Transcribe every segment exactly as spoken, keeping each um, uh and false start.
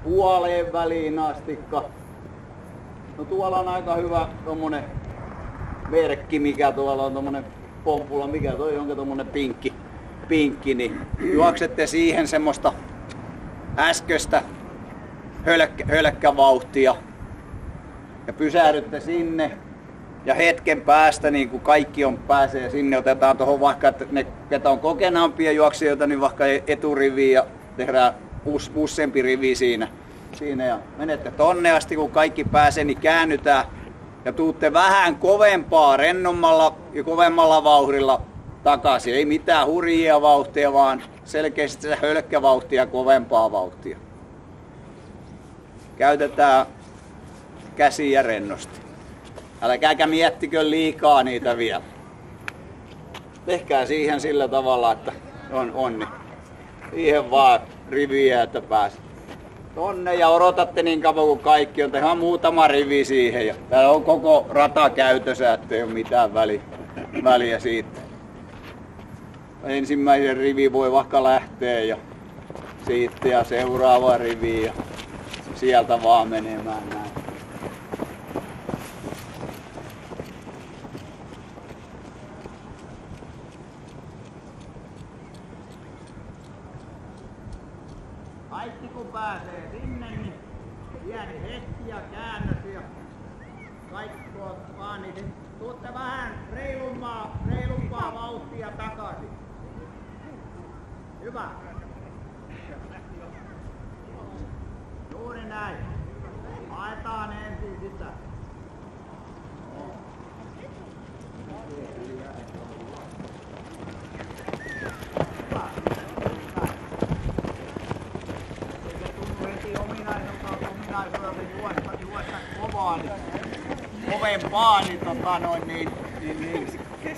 puoleen väliin astikka. No tuolla on aika hyvä tommonen merkki, mikä tuolla on tommonen pompulla, mikä toi onko tommonen pinkki, pinkki, niin juoksette siihen semmoista äsköstä hölkkä, hölkkävauhtia ja pysähdytte sinne ja hetken päästä niin kun kaikki on pääsee sinne, otetaan tuohon vaikka, että ne ketä on kokenaampia juoksijoita, niin vaikka eturiviin ja tehdään us, useampi rivi siinä, siinä ja menette tonne asti, kun kaikki pääsee, niin käännytään ja tuutte vähän kovempaa, rennommalla ja kovemmalla vauhdilla takaisin. Ei mitään hurjia vauhtia, vaan selkeästi se hölkkävauhtia ja kovempaa vauhtia. Käytetään käsiä rennosti. Älkääkä miettikö liikaa niitä vielä. Tehkää siihen sillä tavalla, että on onni. Siihen vaan riviä, että pääset tonne ja odotatte niin kauan kuin kaikki on. Tehdään muutama rivi siihen ja täällä on koko rata käytössä, ettei ole mitään väliä, väliä siitä. Ensimmäisen rivi voi vaikka lähteä ja siitä ja seuraava rivi ja sieltä vaan menemään näin. Kaikki kun pääsee sinne, niin pieni hetki ja käännös ja kaikki tuot vaan, niin tuotte vähän reilumpaa, reilumpaa vauhtia takaisin. Hyvä. Juuri näin. Haetaan ensin sitä. Juosta kovaa, niin kovempaa, niin, tota noin, niin, niin, niin.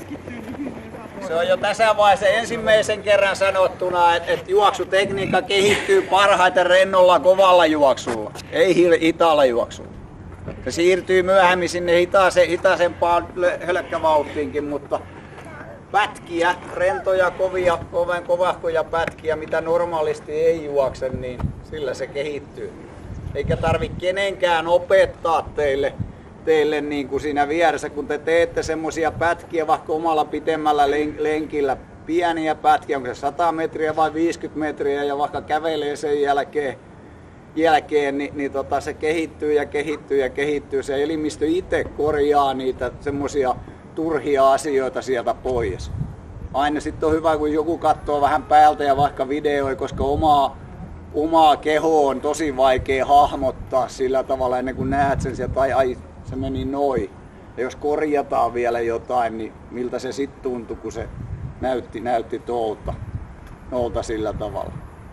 Se on jo tässä vaiheessa ensimmäisen kerran sanottuna, että et juoksutekniikka kehittyy parhaiten rennolla kovalla juoksulla, ei hitaalla juoksulla. Se siirtyy myöhemmin sinne hitaaseen, hitaisempaan hölkkävauhtiinkin, mutta pätkiä, rentoja, kovia, koven kovahkoja pätkiä, mitä normaalisti ei juokse, niin sillä se kehittyy. Eikä tarvi kenenkään opettaa teille, teille niin kuin siinä vieressä, kun te teette semmosia pätkiä vaikka omalla pitemmällä lenkillä, pieniä pätkiä, onko se sata metriä vai viisikymmentä metriä ja vaikka kävelee sen jälkeen, jälkeen niin, niin tota, se kehittyy ja kehittyy ja kehittyy. Se elimistö itse korjaa niitä semmosia turhia asioita sieltä pois. Aina sitten on hyvä, kun joku katsoo vähän päältä ja vaikka videoi, koska omaa Omaa kehoa on tosi vaikea hahmottaa sillä tavalla ennen kuin näet sen sieltä, ai, ai se meni noin. Ja jos korjataan vielä jotain, niin miltä se sitten tuntui, kun se näytti, näytti tuolta, tuolta sillä tavalla.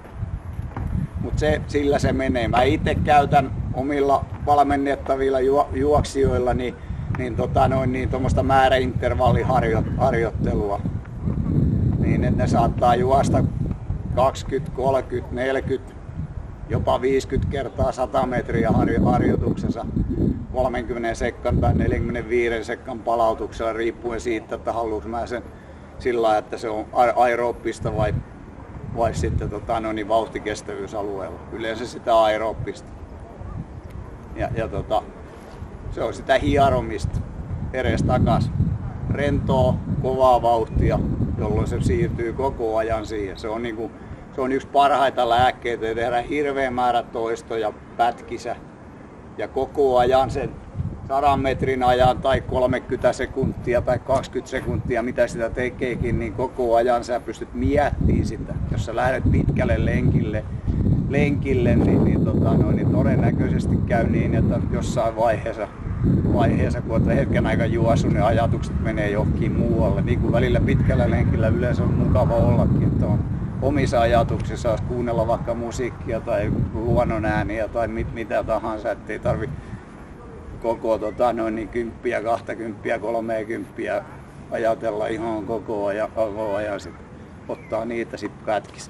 Mutta se, sillä se menee. Mä itse käytän omilla valmennettavilla juo, juoksijoilla niin, niin, tota noin, niin tuommoista määräintervalliharjoittelua. Niin että ne saattaa juosta kaksikymmentä, kolmekymmentä, neljäkymmentä, jopa viisikymmentä kertaa sata metriä harjoituksessa kolmenkymmenen sekkan tai neljänkymmenenviiden sekkan palautuksella riippuen siitä, että haluanko mä sen sillä lailla, että se on aerooppista vai, vai sitten tota, no niin, vauhtikestävyysalueella. Yleensä sitä aerooppista. Ja, ja tota, se on sitä hieromista edes takas. Rentoa, kovaa vauhtia, jolloin se siirtyy koko ajan siihen. Se on, niinku, se on yksi parhaita lääkkeitä ja tehdään hirveän määrä toistoja pätkissä. Ja koko ajan sen sadan metrin ajan tai kolmekymmentä sekuntia tai kaksikymmentä sekuntia, mitä sitä tekeekin, niin koko ajan sä pystyt miettimään sitä. Jos sä lähdet pitkälle lenkille, lenkille niin, niin, tota, no, niin todennäköisesti käy niin, että jossain vaiheessa vaiheessa, kun olet hetken aika juossut, niin ajatukset menee johonkin muualle. Niin kuin välillä pitkällä lenkillä yleensä on mukava ollakin, että on omissa ajatuksissa saisi kuunnella vaikka musiikkia tai luonnon ääniä tai mit, mitä tahansa, ettei tarvi koko tota, noin niin kymppiä, kahtakymppiä, kolmeekymppiä ajatella ihan koko ajan, koko ajan sit ottaa niitä sitten pätkistä.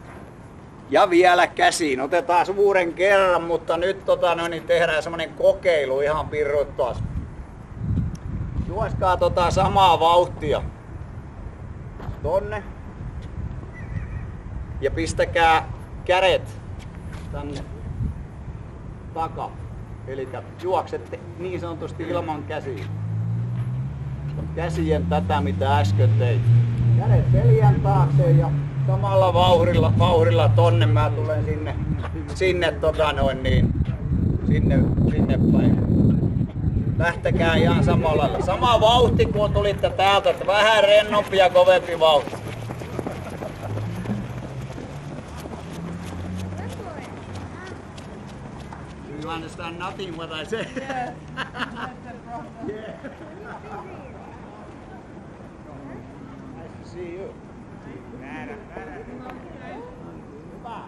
Ja vielä käsiin. Otetaan suuren kerran, mutta nyt tota, no, niin tehdään semmonen kokeilu ihan pirut taas. Juoskaa tota samaa vauhtia tonne. Ja pistäkää kädet tänne taka. Eli juoksette niin sanotusti ilman käsiä. Käsien tätä mitä äsken teit. Kädet seljän taakse ja samalla vauhdilla, vauhdilla tonne mä tulen sinne, sinne tota noin niin, sinne, sinne päin. Lähtekää ihan samalla lailla. Sama vauhti kun tulitte täältä, että vähän rennompi ja kovempi vauhti. You understand nothing what I say? Yeah, that's the problem. Yeah. Nice to see you. Hyvä.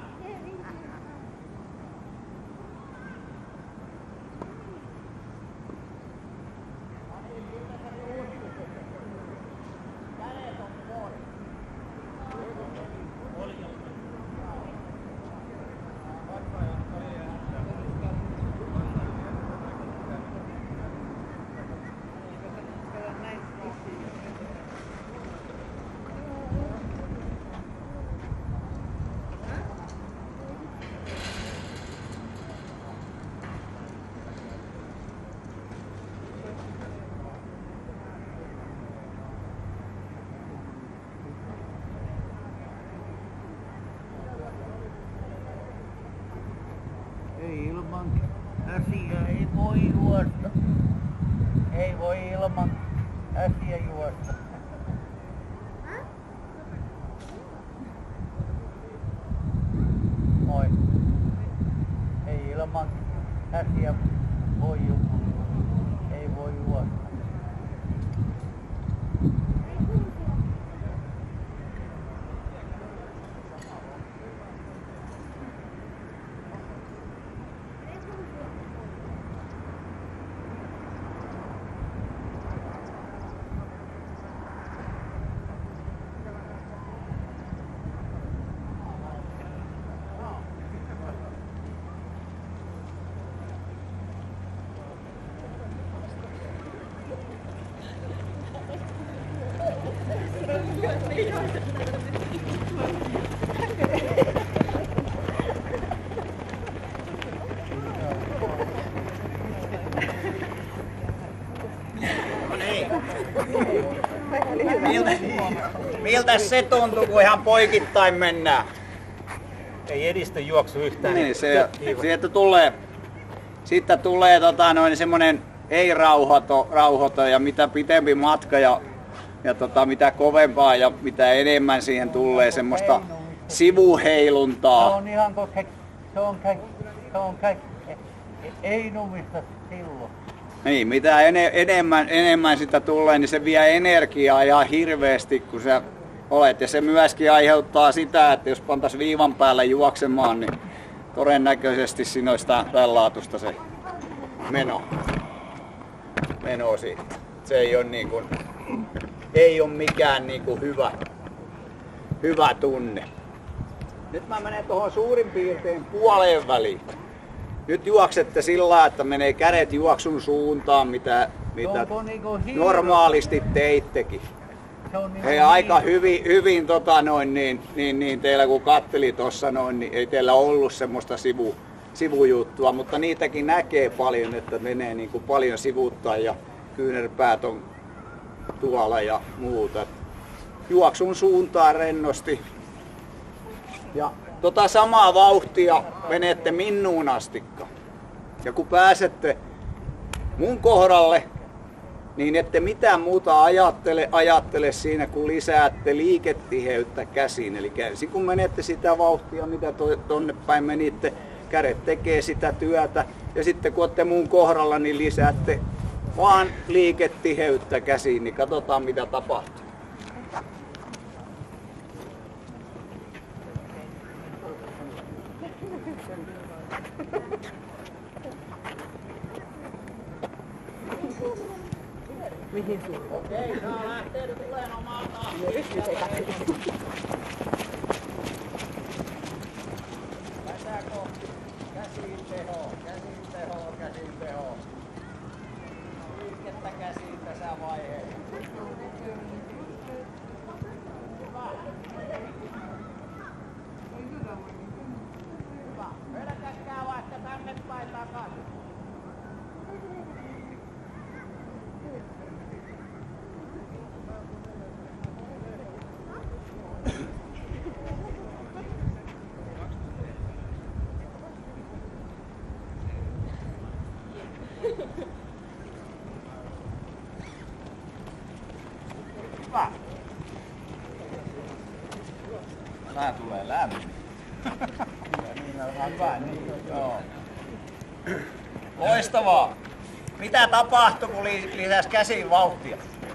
Ei ilman äsiä ei voi juosta. Ei voi ilman äsiä juosta. Moi. Ei ilman äsiä voi juosta. Ei voi juosta. Miltä, miltä se tuntuu, kun ihan poikittain mennään? Ei edistä juoksu yhtään. Niin, se, sieltä tulee, sitten tulee tota, noin semmonen ei-rauhoito rauhoito, ja mitä pitempi matka ja, ja tota, mitä kovempaa ja mitä enemmän siihen tulee semmoista sivuheiluntaa. Se on ihan kun se, se on kaikki, se on kaikki, ei numista silloin. Niin, mitä ene, enemmän, enemmän sitä tulee, niin se vie energiaa ihan hirveästi, kun sä olet. Ja se myöskin aiheuttaa sitä, että jos pantais viivan päälle juoksemaan, niin todennäköisesti siinä olisi tämän laatusta se meno, meno siitä. Se ei ole, niin kuin, ei ole mikään niin kuin hyvä, hyvä tunne. Nyt mä menen tuohon suurin piirtein puoleen väliin. Nyt juoksette sillä lailla, että menee kädet juoksun suuntaan, mitä, mitä Niinku normaalisti teittekin. Niinku Hei, aika hyvin, hyvin tota noin, niin, niin, niin teillä kun katteli tuossa noin, niin ei teillä ollut semmoista sivu, sivujuttua, mutta niitäkin näkee paljon, että menee niin kuin paljon sivuuttaa ja kyynärpäät on tuolla ja muuta. Juoksun suuntaan rennosti. Ja tota samaa vauhtia menette minuun astikka. Ja kun pääsette mun kohdalle, niin ette mitään muuta ajattele, ajattele siinä, kun lisäätte liiketiheyttä käsiin. Eli ensin kun menette sitä vauhtia, mitä to, tonne päin menitte, kädet tekee sitä työtä. Ja sitten kun olette mun kohdalla, niin lisäätte vaan liiketiheyttä käsiin, niin katsotaan mitä tapahtuu. Mihin suuntaan? Okei, saa lähteä tuleen omaan tahtiin. Lähdetään kohti. Käsiin tehoa, käsiin tehoa, käsiin tehoa. Liikettä käsiin tässä vaiheessa. Hyvä. Hyvä. Pelkätkää vaikka tänne päin takas. Hyvä, niin, joo. Loistavaa. Mitä tapahtui, kun li- lisäsi käsiin vauhtia?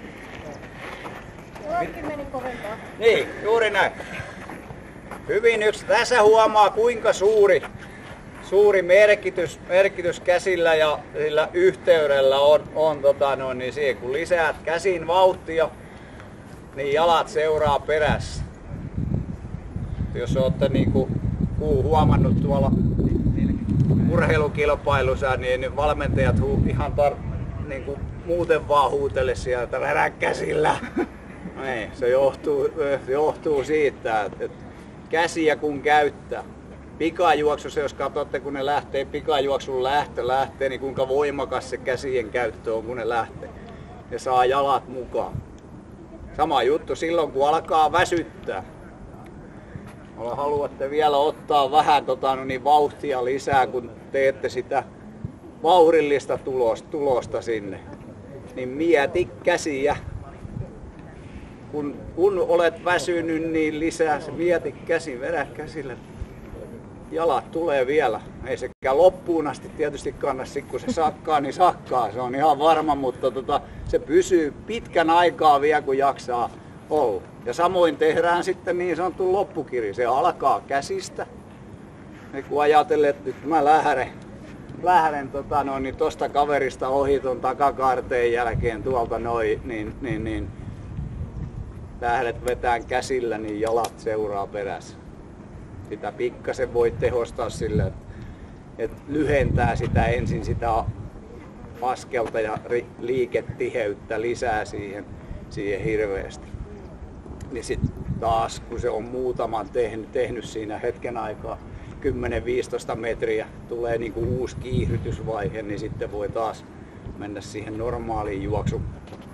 Kaikki meni kovempaa. Niin, juuri näin. Hyvin yksi. Tässä huomaa kuinka suuri, suuri merkitys, merkitys käsillä ja sillä yhteydellä on, on tota noin, niin siihen, kun lisäät käsin vauhtia, niin jalat seuraa perässä. Jos olette niin kuin huomannut tuolla urheilukilpailussa, niin valmentajat huu, ihan tar- niin kuin muuten vaan huutele sieltä rärä käsillä. Ei, se johtuu, johtuu siitä, että käsiä kun käyttää. Pikajuoksussa, jos katsotte kun ne lähtee, pikajuoksun lähtö lähtee, niin kuinka voimakas se käsien käyttö on kun ne lähtee. Ne saa jalat mukaan. Sama juttu silloin kun alkaa väsyttää. Haluatte vielä ottaa vähän tota, no niin, vauhtia lisää, kun teette sitä vauhdillista tulosta, tulosta sinne. Niin mieti käsiä. Kun, kun olet väsynyt, niin lisää se mieti käsi, vedä käsillä. Jalat tulee vielä. Ei sekään loppuun asti tietysti kanna, kun se sakkaa, niin sakkaa. Se on ihan varma, mutta tota, se pysyy pitkän aikaa vielä, kun jaksaa olla. Ja samoin tehdään sitten niin sanottu loppukiri. Se alkaa käsistä. Ja kun ajattelee, että nyt mä lähden, lähden tota noin, niin tosta kaverista ohi ton takakaarteen jälkeen tuolta noin, niin, niin, niin lähdet vetään käsillä, niin jalat seuraa perässä. Sitä pikkasen voi tehostaa sillä, että, että lyhentää sitä ensin sitä askelta ja liiketiheyttä lisää siihen, siihen hirveästi. Niin sitten taas kun se on muutaman tehnyt, tehnyt siinä hetken aikaa, kymmenen viisitoista metriä, tulee niinku uusi kiihdytysvaihe, niin sitten voi taas mennä siihen normaaliin juoksu,